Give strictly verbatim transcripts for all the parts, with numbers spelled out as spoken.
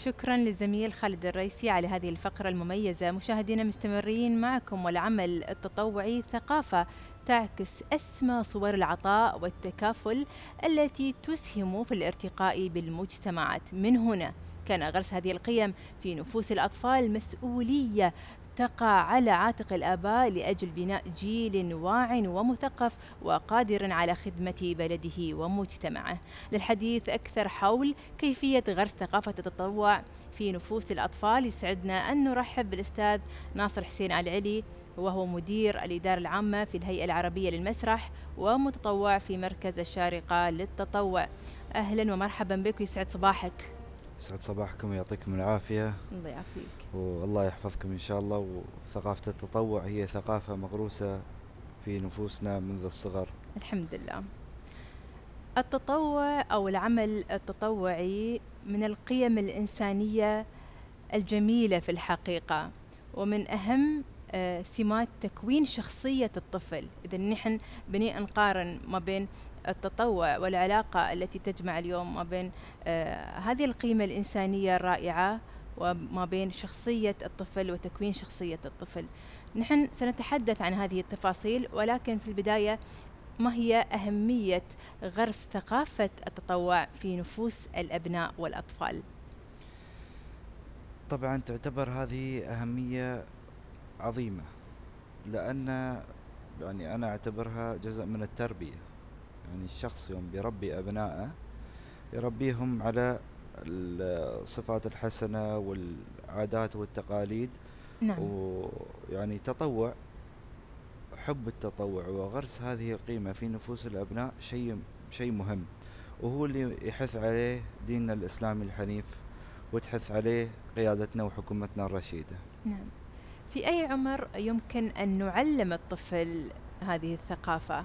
شكرا للزميل خالد الريسي على هذه الفقرة المميزة. مشاهدينا مستمرين معكم، والعمل التطوعي ثقافة تعكس أسمى صور العطاء والتكافل التي تسهم في الارتقاء بالمجتمعات. من هنا كان غرس هذه القيم في نفوس الأطفال مسؤولية تقع على عاتق الآباء لأجل بناء جيل واع ومثقف وقادر على خدمة بلده ومجتمعه. للحديث أكثر حول كيفية غرس ثقافة التطوع في نفوس الأطفال، يسعدنا أن نرحب بالأستاذ ناصر حسين العلي، وهو مدير الإدارة العامة في الهيئة العربية للمسرح ومتطوع في مركز الشارقة للتطوع. أهلا ومرحبا بك ويسعد صباحك. يسعد صباحكم ويعطيكم العافية. الله يعافيك. والله يحفظكم إن شاء الله. وثقافة التطوع هي ثقافة مغروسة في نفوسنا منذ الصغر. الحمد لله. التطوع أو العمل التطوعي من القيم الإنسانية الجميلة في الحقيقة، ومن أهم آه، سمات تكوين شخصية الطفل. إذا نحن بني نقارن ما بين التطوع والعلاقة التي تجمع اليوم ما بين آه، هذه القيمة الإنسانية الرائعة وما بين شخصية الطفل وتكوين شخصية الطفل. نحن سنتحدث عن هذه التفاصيل، ولكن في البداية ما هي أهمية غرس ثقافة التطوع في نفوس الأبناء والأطفال؟ طبعا تعتبر هذه أهمية عظيمة، لأن يعني أنا أعتبرها جزء من التربية. يعني الشخص يوم بيربي أبنائه يربيهم على الصفات الحسنة والعادات والتقاليد، نعم. ويعني تطوع حب التطوع وغرس هذه القيمة في نفوس الأبناء شيء شيء مهم، وهو اللي يحث عليه ديننا الإسلامي الحنيف، وتحث عليه قيادتنا وحكومتنا الرشيدة. نعم. في أي عمر يمكن أن نعلم الطفل هذه الثقافة؟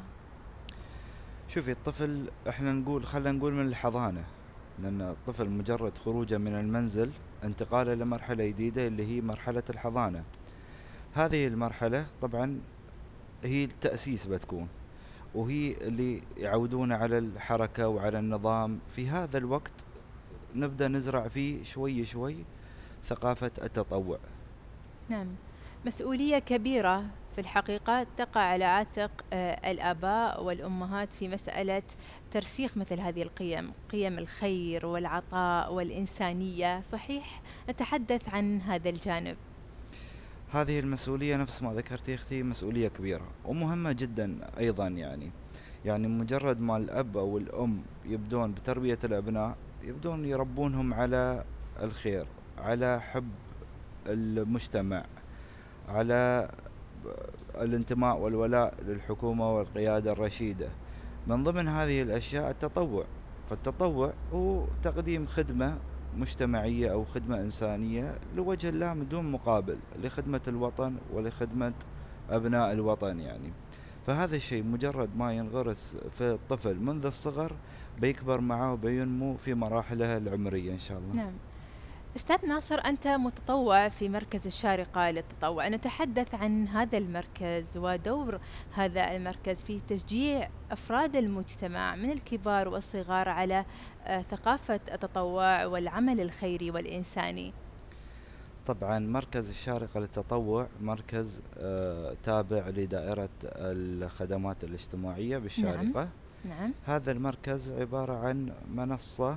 شوفي، الطفل احنا نقول خلينا نقول من الحضانة، لأن الطفل مجرد خروجه من المنزل انتقاله لمرحلة جديدة اللي هي مرحلة الحضانة. هذه المرحلة طبعا هي التأسيس بتكون، وهي اللي يعودون على الحركة وعلى النظام. في هذا الوقت نبدأ نزرع فيه شوي شوي ثقافة التطوع. نعم. مسؤولية كبيرة في الحقيقة تقع على عاتق آه، الآباء والأمهات في مسألة ترسيخ مثل هذه القيم، قيم الخير والعطاء والإنسانية. صحيح، نتحدث عن هذا الجانب. هذه المسؤولية نفس ما ذكرتي اختي مسؤولية كبيرة ومهمة جدا ايضا. يعني يعني مجرد ما الاب او الام يبدون بتربية الابناء، يبدون يربونهم على الخير، على حب المجتمع، على الانتماء والولاء للحكومة والقيادة الرشيدة. من ضمن هذه الاشياء التطوع. فالتطوع هو تقديم خدمة مجتمعية أو خدمة إنسانية لوجه الله من دون مقابل، لخدمة الوطن ولخدمة أبناء الوطن. يعني فهذا الشيء مجرد ما ينغرس في الطفل منذ الصغر بيكبر معه وبينمو في مراحله العمرية إن شاء الله. نعم. أستاذ ناصر، أنت متطوع في مركز الشارقة للتطوع. نتحدث عن هذا المركز ودور هذا المركز في تشجيع أفراد المجتمع من الكبار والصغار على آه، ثقافة التطوع والعمل الخيري والإنساني. طبعا مركز الشارقة للتطوع مركز آه تابع لدائرة الخدمات الاجتماعية نعم. بالشارقة. نعم. هذا المركز عبارة عن منصة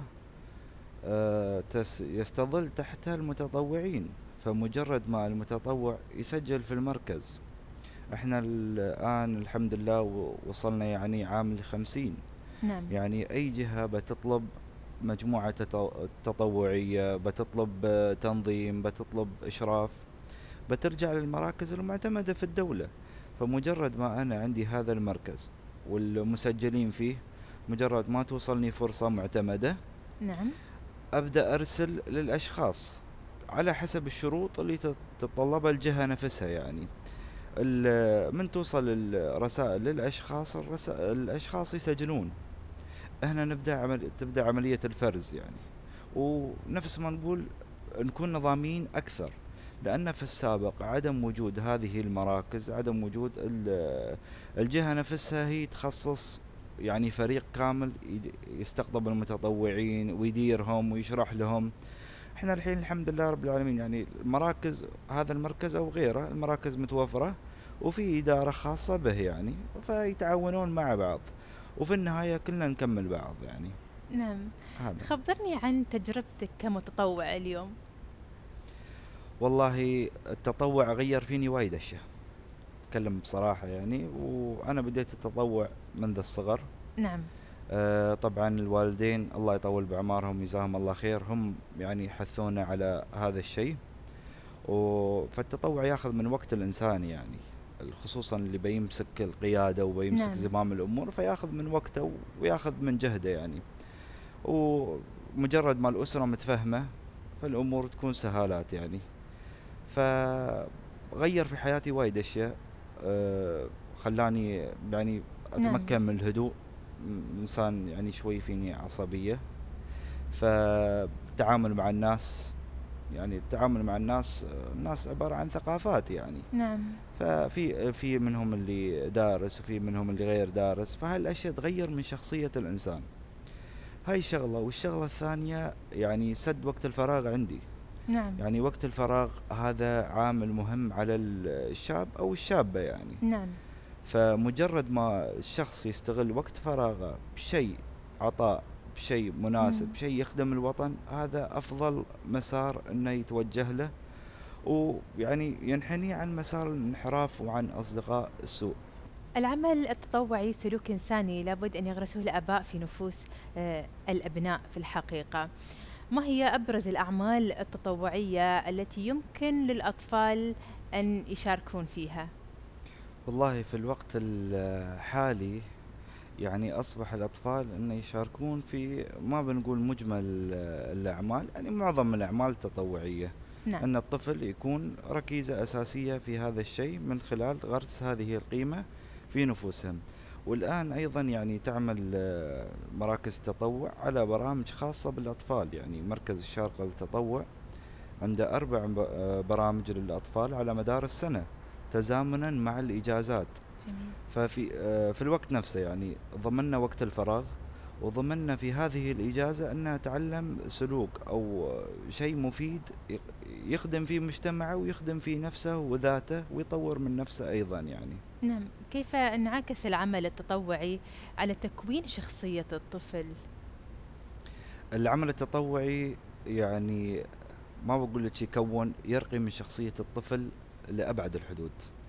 آه، تس- يستظل تحتها المتطوعين. فمجرد ما المتطوع يسجل في المركز، احنا الآن الحمد لله و- وصلنا يعني عام الخمسين. نعم. يعني أي جهة بتطلب مجموعة تطو- تطوعية، بتطلب آه، تنظيم، بتطلب إشراف، بترجع للمراكز المعتمدة في الدولة. فمجرد ما أنا عندي هذا المركز والمسجلين فيه، مجرد ما توصلني فرصة معتمدة نعم. أبدأ أرسل للأشخاص على حسب الشروط اللي تتطلبها الجهة نفسها. يعني ال- من توصل الرسائل للأشخاص، الرسا- الأشخاص يسجلون. هنا نبدأ عمل تبدأ عملية الفرز. يعني ونفس ما نقول نكون نظاميين أكثر، لأن في السابق عدم وجود هذه المراكز، عدم وجود ال- الجهة نفسها هي تخصص يعني فريق كامل يد- يستقطب المتطوعين ويديرهم ويشرح لهم. احنا الحين الحمد لله رب العالمين يعني المراكز، هذا المركز او غيره المراكز متوفرة، وفي إدارة خاصة به يعني، فيتعاونون مع بعض، وفي النهاية كلنا نكمل بعض يعني. نعم. هذا. خبرني عن تجربتك كمتطوع اليوم. والله التطوع غير فيني وايد اشياء، اتكلم بصراحة يعني. وانا بديت التطوع منذ الصغر. نعم. آه طبعا الوالدين الله يطول بعمارهم ويجزاهم الله خير، هم يعني حثونا على هذا الشيء. و- فالتطوع ياخذ من وقت الانسان يعني، خصوصا اللي بيمسك القيادة وبيمسك نعم. زمام الامور، فياخذ من وقته وياخذ من جهده يعني. ومجرد ما الاسرة متفهمة فالامور تكون سهالات يعني. فغير في حياتي وايد اشياء. أه خلاني يعني نعم. اتمكن من الهدوء. م- انسان يعني شوي فيني عصبية، فالتعامل مع الناس يعني التعامل مع الناس، آه، الناس عبارة عن ثقافات يعني. نعم. ففي في منهم اللي دارس وفي منهم اللي غير دارس، فهاي الاشياء تغير من شخصية الانسان. هاي شغلة. والشغلة الثانية يعني سد وقت الفراغ عندي. نعم. يعني وقت الفراغ هذا عامل مهم على ال- الشاب أو الشابة يعني. نعم. فمجرد ما الشخص يستغل وقت فراغه بشيء عطاء، بشيء مناسب، مم. بشيء يخدم الوطن، هذا أفضل مسار أنه يتوجه له، ويعني ينحني عن مسار الانحراف وعن أصدقاء السوء. العمل التطوعي سلوك إنساني لابد أن يغرسه الآباء في نفوس آه، الأبناء في الحقيقة. ما هي أبرز الأعمال التطوعية التي يمكن للأطفال أن يشاركون فيها؟ والله في الوقت الحالي يعني أصبح الأطفال أن يشاركون في، ما بنقول مجمل الأعمال، يعني معظم الأعمال التطوعية، نعم. أن الطفل يكون ركيزة أساسية في هذا الشيء من خلال غرس هذه القيمة في نفوسهم. والآن أيضا يعني تعمل آه، مراكز تطوع على برامج خاصة بالأطفال. يعني مركز الشارقة للتطوع عنده أربع ب- آه، برامج للأطفال على مدار السنة تزامنا مع الإجازات. جميل. ففي آه، في الوقت نفسه يعني ضمننا وقت الفراغ، وضمننا في هذه الإجازة أنه أتعلم سلوك أو آه، شيء مفيد يق- يخدم في مجتمعه ويخدم في نفسه وذاته ويطور من نفسه أيضا يعني. نعم. كيف انعكس العمل التطوعي على تكوين شخصية الطفل؟ العمل التطوعي يعني ما بقول لك يكون، يرقي من شخصية الطفل لأبعد الحدود.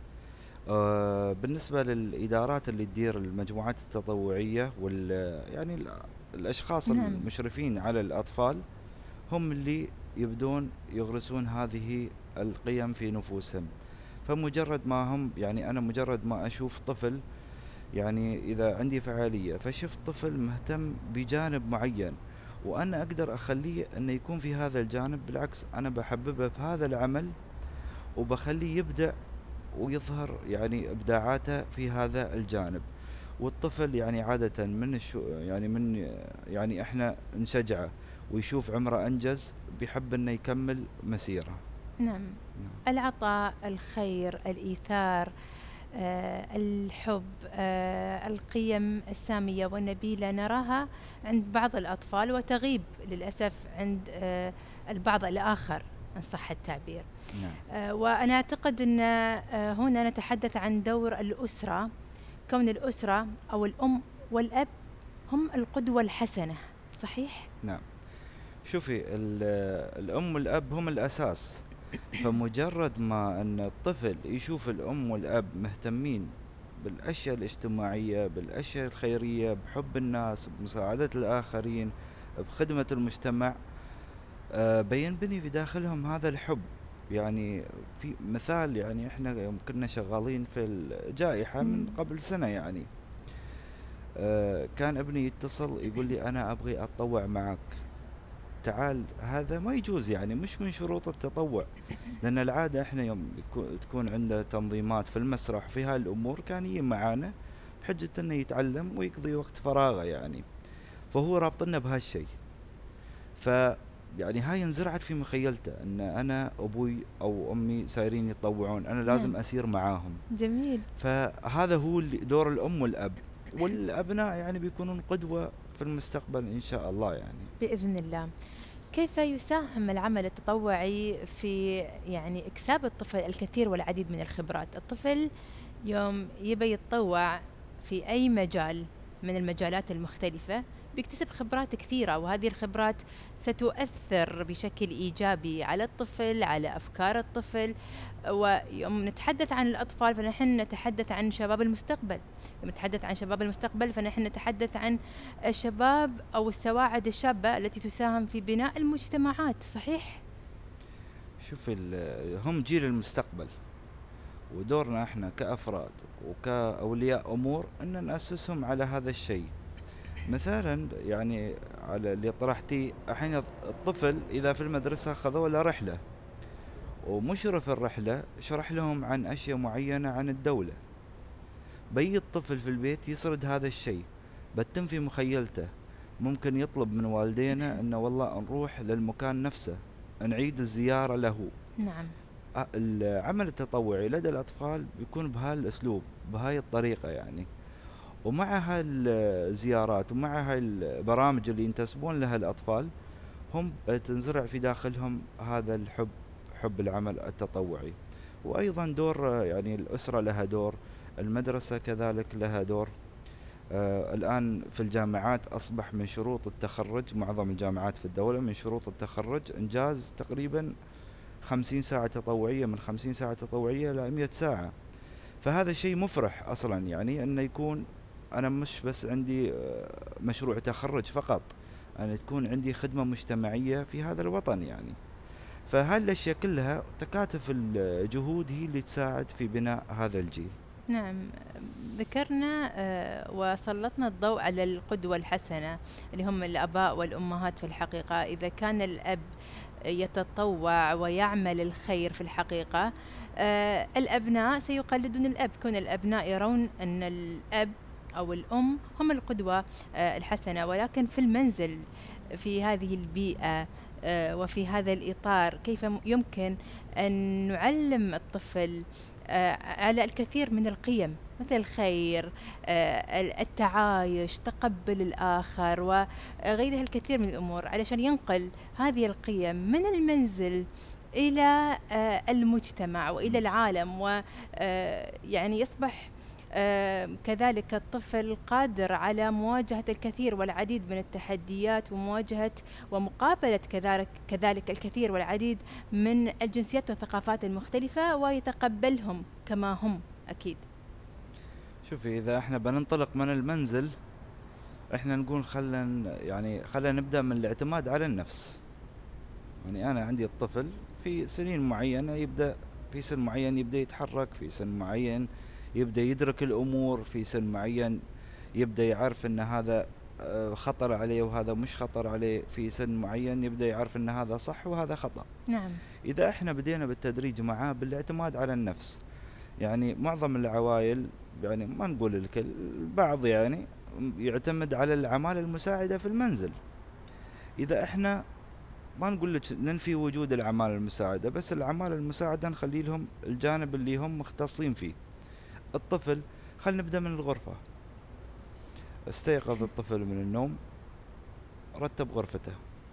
آه، بالنسبة للإدارات اللي تدير المجموعات التطوعية وال يعني ال- الأشخاص نعم. المشرفين على الأطفال، هم اللي يبدون يغرسون هذه القيم في نفوسهم. فمجرد ما هم يعني أنا مجرد ما أشوف طفل، يعني إذا عندي فعالية فشفت طفل مهتم بجانب معين وأنا أقدر أخليه أنه يكون في هذا الجانب، بالعكس أنا بحببه في هذا العمل وبخليه يبدع ويظهر يعني إبداعاته في هذا الجانب. والطفل يعني عادة من الشو يعني من يعني احنا نشجعه ويشوف عمره انجز بيحب انه يكمل مسيره. نعم. نعم. العطاء، الخير، الإيثار، آه، الحب، آه، القيم السامية والنبيلة نراها عند بعض الأطفال وتغيب للأسف عند آه، البعض الآخر إن صح التعبير. نعم. آه، وأنا أعتقد أن آه، هنا نتحدث عن دور الأسرة، كون الأسرة أو الأم والأب هم القدوة الحسنة، صحيح؟ نعم. شوفي ال- الام والاب هم الاساس. فمجرد ما ان الطفل يشوف الام والاب مهتمين بالاشياء الاجتماعية، بالاشياء الخيرية، بحب الناس، بمساعدة الاخرين، بخدمة المجتمع، آه، بينبني في داخلهم هذا الحب. يعني في مثال، يعني احنا يوم كنا شغالين في الجائحة من مم. قبل سنة يعني، آه، كان ابني يتصل يقول لي انا ابغي اتطوع معك. تعال، هذا ما يجوز يعني، مش من شروط التطوع. لان العادة احنا يوم يكو- تكون عنده تنظيمات في المسرح في هاي الامور كان يجي معانا بحجة انه يتعلم ويقضي وقت فراغه يعني. فهو رابطنا بهالشيء. ف يعني هاي انزرعت في مخيلته ان انا ابوي او امي سايرين يتطوعون، انا لازم نعم. اسير معاهم. جميل. فهذا هو اللي دور الام والاب، والابناء يعني بيكونون قدوة في المستقبل ان شاء الله يعني. بإذن الله. كيف يساهم العمل التطوعي في يعني إكساب الطفل الكثير والعديد من الخبرات؟ الطفل يوم يبي يتطوع في أي مجال من المجالات المختلفة بيكتسب خبرات كثيرة، وهذه الخبرات ستؤثر بشكل إيجابي على الطفل، على أفكار الطفل. ويوم نتحدث عن الأطفال فنحن نتحدث عن شباب المستقبل. يوم نتحدث عن شباب المستقبل فنحن نتحدث عن الشباب أو السواعد الشابة التي تساهم في بناء المجتمعات. صحيح؟ شوف، ال- هم جيل المستقبل، ودورنا احنا كأفراد وكأولياء أمور أن نأسسهم على هذا الشيء. مثلا يعني على اللي طرحتي الحين، الطفل إذا في المدرسة خذوا له رحلة، ومشرف الرحلة شرح لهم عن أشياء معينة عن الدولة، بي الطفل في البيت يسرد هذا الشيء، بتم في مخيلته. ممكن يطلب من والدينا أنه والله نروح للمكان نفسه، نعيد الزيارة له. نعم. أ- العمل التطوعي لدى الأطفال بيكون بهالأسلوب، بهاي الطريقة يعني. ومع هالزيارات ومع هاي البرامج اللي ينتسبون لها الأطفال، هم بتنزرع في داخلهم هذا الحب، حب العمل التطوعي. وأيضا دور آه، يعني الأسرة لها دور، المدرسة كذلك لها دور. آه الآن في الجامعات أصبح من شروط التخرج، معظم الجامعات في الدولة من شروط التخرج إنجاز تقريبا خمسين ساعة تطوعية، من خمسين ساعة تطوعية إلى مئة ساعة. فهذا شيء مفرح أصلا، يعني أنه يكون أنا مش بس عندي آه، مشروع تخرج فقط، أنا تكون عندي خدمة مجتمعية في هذا الوطن يعني. فهالأشياء كلها تكاتف الجهود هي اللي تساعد في بناء هذا الجيل. نعم. ذكرنا آه، وسلطنا الضوء على القدوة الحسنة اللي هم الآباء والأمهات. في الحقيقة إذا كان الأب يتطوع ويعمل الخير في الحقيقة، آه، الأبناء سيقلدون الأب. كون الأبناء يرون أن الأب أو الأم هم القدوة آه، الحسنة. ولكن في المنزل، في هذه البيئة آه، وفي هذا الإطار، كيف م- يمكن أن نعلم الطفل آه، على الكثير من القيم مثل الخير، آه، ال- التعايش، تقبل الآخر، وغيرها الكثير من الأمور، علشان ينقل هذه القيم من المنزل إلى آه، المجتمع وإلى العالم، ويعني يصبح آه، كذلك الطفل قادر على مواجهة الكثير والعديد من التحديات، ومواجهة ومقابلة كذلك كذلك الكثير والعديد من الجنسيات والثقافات المختلفة، ويتقبلهم كما هم أكيد. شوفي، إذا احنا بننطلق من المنزل، احنا نقول خلنا يعني خلنا نبدأ من الاعتماد على النفس. يعني أنا عندي الطفل في سنين معينة يبدأ، في سن معين يبدأ يتحرك، في سن معين يبدأ يدرك الأمور، في سن معين يبدأ يعرف أن هذا آه، خطر عليه وهذا مش خطر عليه، في سن معين يبدأ يعرف أن هذا صح وهذا خطأ. نعم. إذا احنا بدينا بالتدريج معاه بالاعتماد على النفس، يعني معظم العوائل، يعني ما نقول الكل، البعض يعني يعتمد على الأعمال المساعدة في المنزل. إذا احنا ما نقول لك ننفي وجود الأعمال المساعدة، بس الأعمال المساعدة نخلي لهم الجانب اللي هم مختصين فيه. الطفل، خلينا نبدأ من الغرفة. استيقظ الطفل من النوم، رتب غرفته،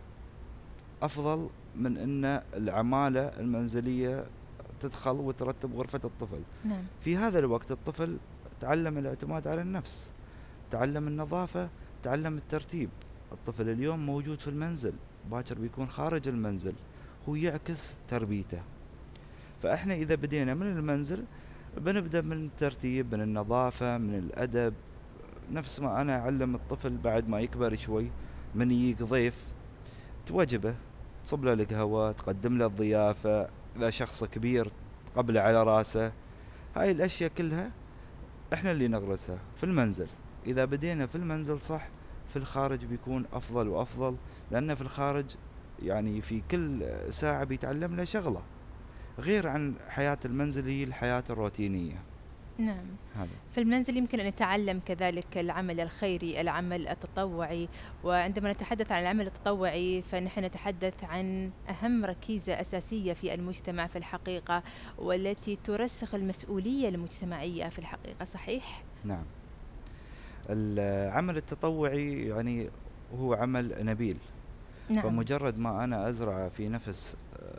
أفضل من أن العمالة المنزلية تدخل وترتب غرفة الطفل. نعم. في هذا الوقت الطفل تعلم الاعتماد على النفس، تعلم النظافة، تعلم الترتيب. الطفل اليوم موجود في المنزل، باكر بيكون خارج المنزل، هو يعكس تربيته. فاحنا اذا بدينا من المنزل بنبدأ من الترتيب، من النظافة، من الأدب. نفس ما أنا أعلم الطفل بعد ما يكبر شوي، من يجيك ضيف توجبه، تصب له القهوة، تقدم له الضيافة، إذا شخص كبير تقبله على راسه. هاي الأشياء كلها إحنا اللي نغرسها في المنزل. إذا بدينا في المنزل صح، في الخارج بيكون أفضل وأفضل، لأن في الخارج يعني في كل ساعة بيتعلم له شغلة، غير عن حياة المنزل هي الحياة الروتينية. نعم. هذا في المنزل يمكن أن نتعلم كذلك العمل الخيري، العمل التطوعي. وعندما نتحدث عن العمل التطوعي فنحن نتحدث عن أهم ركيزة أساسية في المجتمع في الحقيقة، والتي ترسخ المسؤولية المجتمعية في الحقيقة. صحيح؟ نعم. العمل التطوعي يعني هو عمل نبيل، نعم. فمجرد ما أنا أزرع في نفس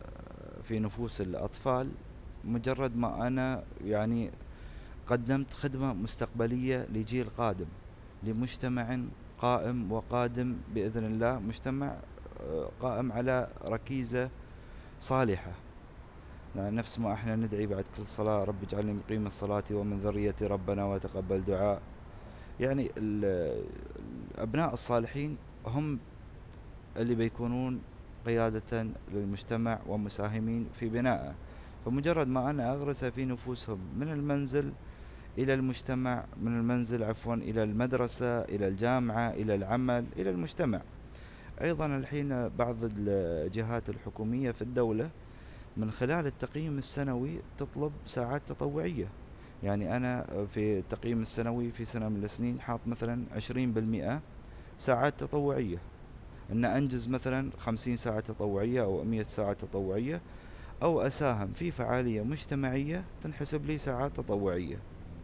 في نفوس الأطفال، مجرد ما أنا يعني قدمت خدمة مستقبلية لجيل قادم، لمجتمع قائم وقادم بإذن الله، مجتمع آه، قائم على ركيزة صالحة. يعني نفس ما احنا ندعي بعد كل صلاة: رب اجعلني مقيم الصلاة ومن ذريتي ربنا وتقبل دعاء. يعني ال- الأبناء الصالحين هم اللي بيكونون قيادة للمجتمع ومساهمين في بنائه. فمجرد ما أنا أغرس في نفوسهم من المنزل إلى المجتمع، من المنزل عفوا إلى المدرسة، إلى الجامعة، إلى العمل، إلى المجتمع. أيضا الحين بعض الجهات الحكومية في الدولة من خلال التقييم السنوي تطلب ساعات تطوعية. يعني أنا في التقييم السنوي في سنة من السنين حاط مثلا عشرين بالمئة ساعات تطوعية، أن أنجز مثلا خمسين ساعة تطوعية أو مئة ساعة تطوعية، أو أساهم في فعالية مجتمعية تنحسب لي ساعات تطوعية.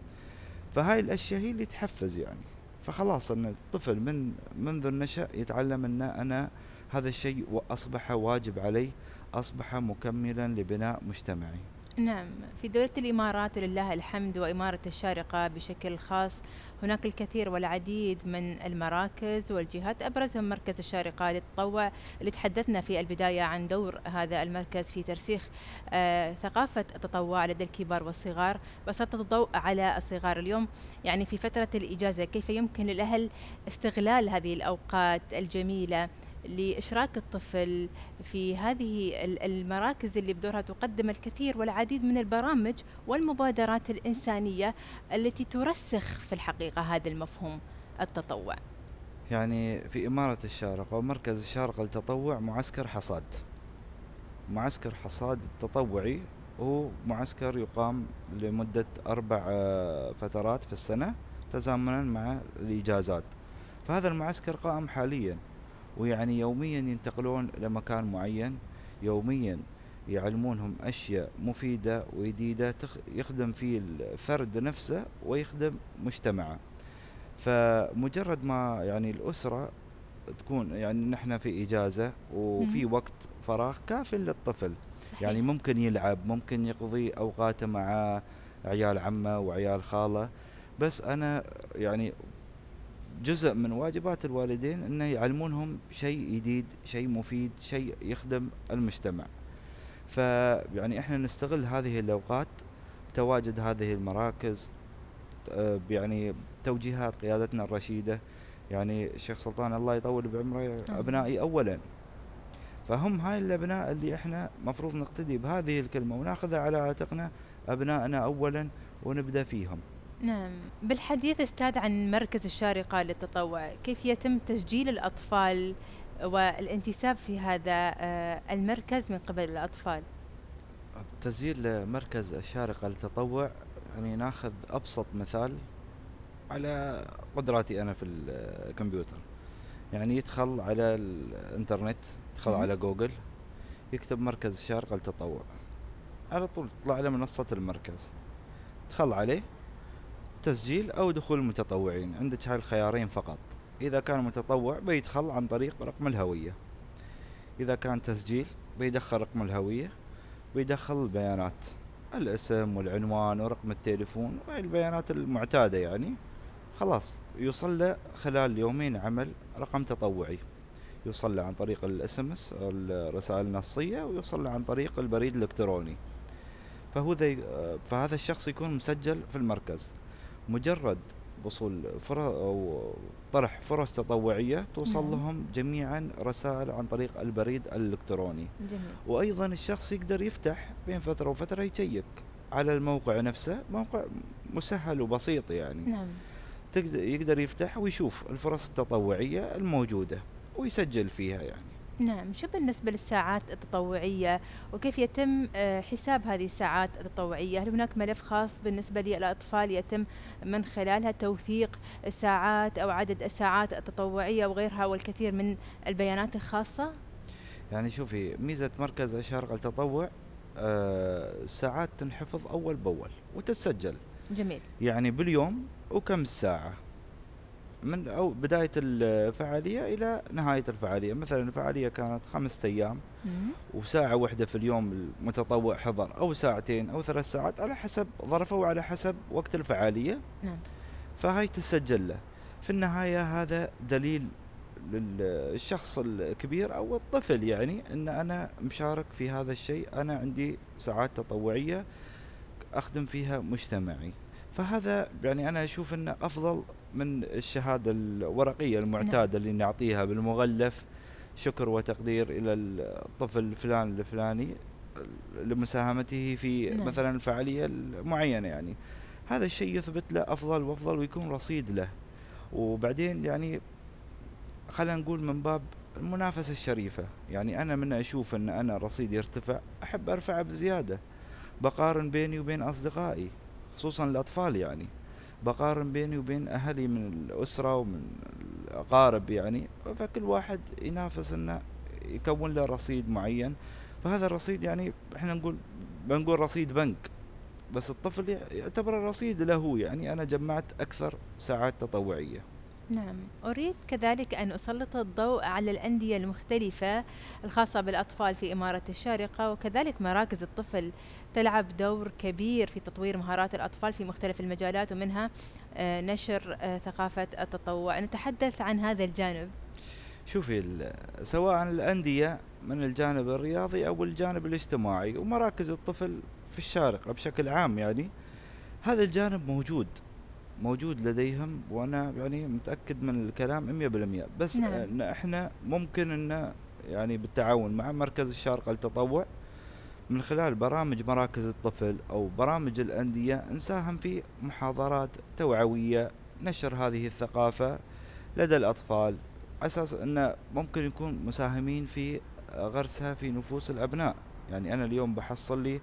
فهاي الأشياء هي اللي تحفز يعني. فخلاص أن الطفل من منذ النشأ يتعلم أن أنا هذا الشيء أصبح واجب علي، أصبح مكملا لبناء مجتمعي. نعم. في دولة الإمارات ولله الحمد وإمارة الشارقة بشكل خاص، هناك الكثير والعديد من المراكز والجهات، أبرزهم مركز الشارقة للتطوع، اللي تحدثنا في البداية عن دور هذا المركز في ترسيخ آه ثقافة التطوع لدى الكبار والصغار. بسطت الضوء على الصغار اليوم، يعني في فترة الإجازة، كيف يمكن للأهل استغلال هذه الأوقات الجميلة لإشراك الطفل في هذه ال- المراكز اللي بدورها تقدم الكثير والعديد من البرامج والمبادرات الإنسانية التي ترسخ في الحقيقة هذا المفهوم التطوع. يعني في إمارة الشارقة ومركز الشارقة للتطوع معسكر حصاد. معسكر حصاد التطوعي هو معسكر يقام لمدة أربع آه، فترات في السنة تزامنا مع الإجازات. فهذا المعسكر قائم حاليا، ويعني يوميا ينتقلون لمكان معين، يوميا يعلمونهم أشياء مفيدة وجديدة يخدم فيه الفرد نفسه ويخدم مجتمعه. فمجرد ما يعني الأسرة تكون، يعني نحن في إجازة وفي مهم. وقت فراغ كاف للطفل، يعني صحيح. ممكن يلعب، ممكن يقضي أوقاته مع عيال عمه وعيال خاله. بس أنا يعني جزء من واجبات الوالدين انه يعلمونهم شيء جديد، شيء مفيد، شيء يخدم المجتمع. فيعني احنا نستغل هذه الاوقات بتواجد هذه المراكز، آه، يعني توجيهات قيادتنا الرشيدة. يعني الشيخ سلطان الله يطول بعمره: آمين. ابنائي اولا. فهم هاي الابناء اللي احنا مفروض نقتدي بهذه الكلمة وناخذها على عاتقنا، ابنائنا اولا، ونبدأ فيهم. نعم. بالحديث أستاذ عن مركز الشارقة للتطوع، كيف يتم تسجيل الأطفال والانتساب في هذا آه، المركز من قبل الأطفال؟ تسجيل مركز الشارقة للتطوع، يعني ناخذ أبسط مثال على قدراتي أنا في الكمبيوتر. يعني يدخل على الإنترنت، يدخل مهم. على جوجل، يكتب مركز الشارقة للتطوع، على طول تطلع له منصة المركز. دخل عليه تسجيل أو دخول المتطوعين، عندك هاي الخيارين فقط. إذا كان متطوع بيدخل عن طريق رقم الهوية، إذا كان تسجيل بيدخل رقم الهوية، بيدخل البيانات: الاسم والعنوان ورقم التليفون وهي البيانات المعتادة. يعني خلاص يوصل له خلال يومين عمل رقم تطوعي، يوصل له عن طريق الاس ام اس الرسائل النصية، ويوصل له عن طريق البريد الالكتروني. فهو ذي فهذا الشخص يكون مسجل في المركز. مجرد وصول فرص أو طرح فرص تطوعية توصل نعم. لهم جميعا رسائل عن طريق البريد الإلكتروني. جميل. وأيضا الشخص يقدر يفتح بين فترة وفترة يشيك على الموقع نفسه، موقع مسهل وبسيط يعني. نعم. تقدر يقدر يفتح ويشوف الفرص التطوعية الموجودة ويسجل فيها يعني. نعم. شو بالنسبة للساعات التطوعية، وكيف يتم آه، حساب هذه الساعات التطوعية؟ هل هناك ملف خاص بالنسبة للأطفال يتم من خلالها توثيق الساعات أو عدد الساعات التطوعية وغيرها والكثير من البيانات الخاصة؟ يعني شوفي، ميزة مركز الشارقة التطوع آه الساعات تنحفظ أول بأول وتتسجل، جميل. يعني باليوم وكم الساعة. من أو بداية الفعالية إلى نهاية الفعالية. مثلا الفعالية كانت خمسة أيام مم. وساعة واحدة في اليوم المتطوع حضر، أو ساعتين أو ثلاث ساعات على حسب ظرفه وعلى حسب وقت الفعالية، نعم. فهاي تسجل له. في النهاية هذا دليل للشخص الكبير أو الطفل يعني أن أنا مشارك في هذا الشيء، أنا عندي ساعات تطوعية أخدم فيها مجتمعي. فهذا يعني أنا أشوف أنه أفضل من الشهادة الورقية نعم. المعتادة اللي نعطيها بالمغلف شكر وتقدير إلى الطفل الفلان الفلاني لمساهمته في نعم. مثلا الفعالية المعينة. يعني هذا الشيء يثبت له أفضل وأفضل ويكون رصيد له. وبعدين يعني خلينا نقول من باب المنافسة الشريفة، يعني أنا من أشوف أن أنا رصيدي يرتفع أحب أرفعه بزيادة، بقارن بيني وبين أصدقائي خصوصا الأطفال، يعني بقارن بيني وبين أهلي من الأسرة ومن الأقارب، يعني فكل واحد ينافس أنه يكون له رصيد معين. فهذا الرصيد يعني احنا نقول بنقول رصيد بنك، بس الطفل يعتبر رصيد له، يعني أنا جمعت أكثر ساعات تطوعية. نعم، أريد كذلك أن أسلط الضوء على الأندية المختلفة الخاصة بالأطفال في إمارة الشارقة، وكذلك مراكز الطفل تلعب دور كبير في تطوير مهارات الأطفال في مختلف المجالات، ومنها آه، نشر آه، ثقافة التطوع. نتحدث عن هذا الجانب. شوفي ال- سواء الأندية من الجانب الرياضي أو الجانب الاجتماعي ومراكز الطفل في الشارقة بشكل عام، يعني هذا الجانب موجود موجود لديهم، وأنا يعني متأكد من الكلام مية بالمية. بس نعم. إن إحنا ممكن إن يعني بالتعاون مع مركز الشارقة للتطوع من خلال برامج مراكز الطفل أو برامج الأندية نساهم في محاضرات توعوية، نشر هذه الثقافة لدى الأطفال، على أساس أنه ممكن يكون مساهمين في غرسها في نفوس الأبناء. يعني أنا اليوم بحصل لي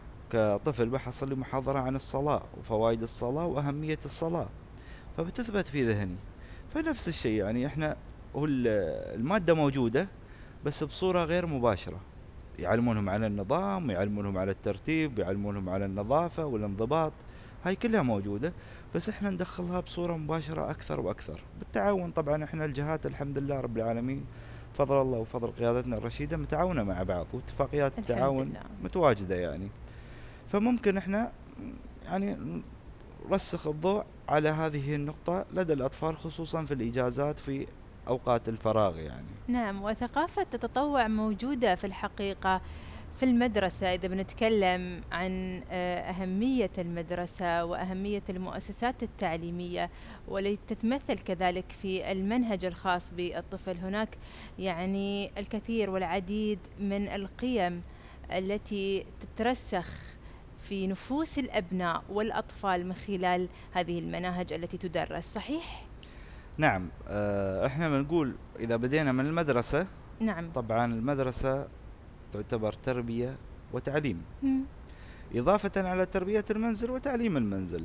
كطفل بحصل لي محاضرة عن الصلاة وفوائد الصلاة وأهمية الصلاة، فبتثبت في ذهني. فنفس الشيء يعني إحنا هو ال- المادة موجودة بس بصورة غير مباشرة، يعلمونهم على النظام ويعلمونهم على الترتيب ويعلمونهم على النظافة والانضباط، هاي كلها موجودة، بس احنا ندخلها بصورة مباشرة أكثر وأكثر بالتعاون. طبعا احنا الجهات الحمد لله رب العالمين فضل الله وفضل قيادتنا الرشيدة متعاونة مع بعض، واتفاقيات الحمد التعاون لله. متواجدة يعني. فممكن احنا يعني نرسخ الضوء على هذه النقطة لدى الأطفال خصوصا في الإجازات في أوقات الفراغ يعني. نعم، وثقافة التطوع موجودة في الحقيقة في المدرسة. إذا بنتكلم عن آه، أهمية المدرسة وأهمية المؤسسات التعليمية، والتي تتمثل كذلك في المنهج الخاص بالطفل، هناك يعني الكثير والعديد من القيم التي تترسخ في نفوس الأبناء والأطفال من خلال هذه المناهج التي تدرس. صحيح؟ نعم. اه احنا بنقول إذا بدينا من المدرسة، نعم. طبعا المدرسة تعتبر تربية وتعليم، مم. إضافة على تربية المنزل وتعليم المنزل.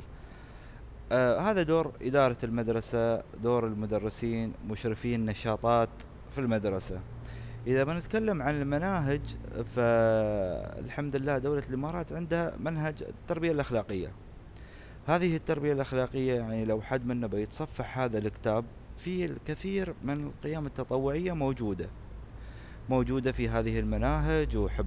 آه هذا دور إدارة المدرسة، دور المدرسين، مشرفين النشاطات في المدرسة. إذا بنتكلم عن المناهج، فالحمد لله دولة الإمارات عندها منهج التربية الأخلاقية. هذه التربية الأخلاقية يعني لو حد منا بيتصفح هذا الكتاب، فيه الكثير من القيم التطوعية موجودة موجودة في هذه المناهج، وحب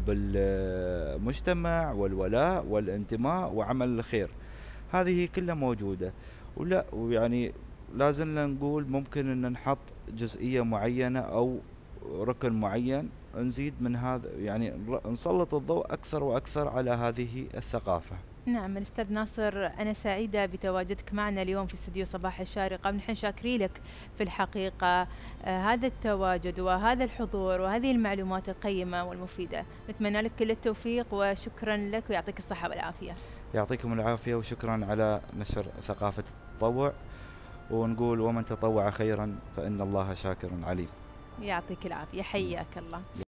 المجتمع والولاء والانتماء وعمل الخير، هذه كلها موجودة. ولا ويعني لازلنا نقول ممكن ان نحط جزئية معينة او ركن معين نزيد من هذا، يعني نر- نسلط الضوء اكثر واكثر على هذه الثقافة. نعم الأستاذ ناصر، أنا سعيدة بتواجدك معنا اليوم في استديو صباح الشارقة، ونحن شاكرين لك في الحقيقة آه هذا التواجد وهذا الحضور وهذه المعلومات القيمة والمفيدة. نتمنى لك كل التوفيق، وشكرا لك ويعطيك الصحة والعافية. يعطيكم العافية وشكرا على نشر ثقافة التطوع، ونقول ومن تطوع خيرا فإن الله شاكر عليم. يعطيك العافية، حياك الله.